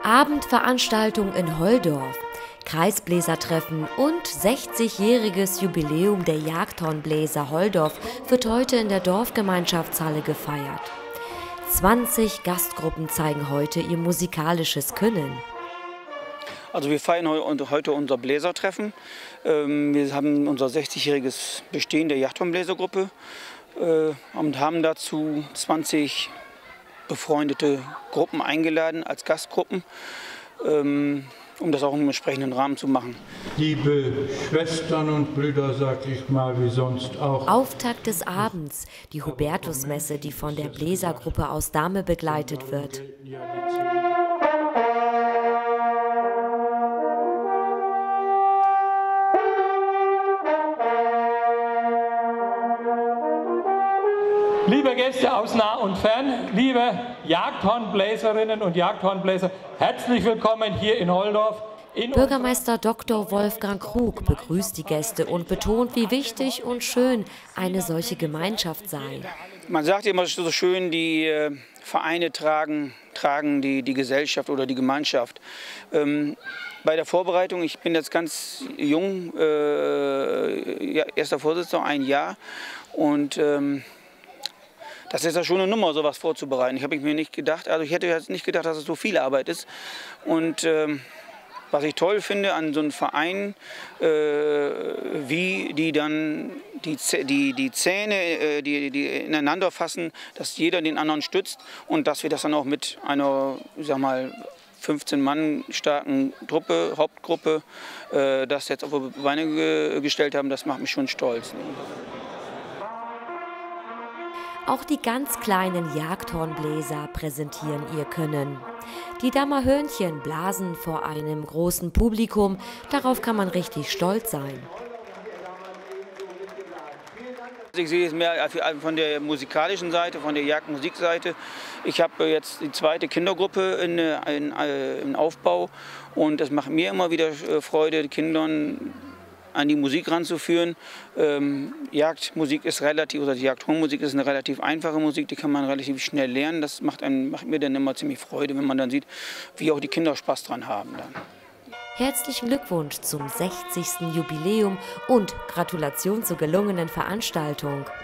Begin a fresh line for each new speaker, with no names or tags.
Abendveranstaltung in Holdorf, Kreisbläsertreffen und 60-jähriges Jubiläum der Jagdhornbläser Holdorf wird heute in der Dorfgemeinschaftshalle gefeiert. 20 Gastgruppen zeigen heute ihr musikalisches Können.
Also wir feiern heute unser Bläsertreffen. Wir haben unser 60-jähriges Bestehen der Jagdhornbläsergruppe und haben dazu 20 befreundete Gruppen eingeladen als Gastgruppen, um das auch im entsprechenden Rahmen zu machen.
Liebe Schwestern und Brüder, sag ich mal, wie sonst auch.
Auftakt des Abends, die Hubertusmesse, die von der Bläsergruppe aus Dahme begleitet wird.
Liebe Gäste aus nah und fern, liebe Jagdhornbläserinnen und Jagdhornbläser, herzlich willkommen hier in Holdorf.
Bürgermeister Dr. Wolfgang Krug begrüßt die Gäste und betont, wie wichtig und schön eine solche Gemeinschaft sei.
Man sagt immer so schön, die Vereine tragen die Gesellschaft oder die Gemeinschaft. Bei der Vorbereitung, ich bin jetzt ganz jung, erster Vorsitzender, ein Jahr, und das ist ja schon eine Nummer, sowas vorzubereiten. Ich hätte jetzt nicht gedacht, dass es so viel Arbeit ist. Und was ich toll finde an so einem Verein, wie die dann die Zähne, die ineinander fassen, dass jeder den anderen stützt und dass wir das dann auch mit einer, ich sag mal, 15 Mann starken Hauptgruppe, das jetzt auf die Beine gestellt haben, das macht mich schon stolz.
Auch die ganz kleinen Jagdhornbläser präsentieren ihr Können. Die Dammer Hörnchen blasen vor einem großen Publikum, darauf kann man richtig stolz sein.
Ich sehe es mehr von der musikalischen Seite, von der Jagdmusikseite. Ich habe jetzt die zweite Kindergruppe in Aufbau und es macht mir immer wieder Freude, die Kindern an die Musik ranzuführen. Jagdmusik ist die Jagdhornmusik ist eine relativ einfache Musik, die kann man relativ schnell lernen. Das macht mir dann immer ziemlich Freude, wenn man dann sieht, wie auch die Kinder Spaß dran haben dann.
Herzlichen Glückwunsch zum 60. Jubiläum und Gratulation zur gelungenen Veranstaltung.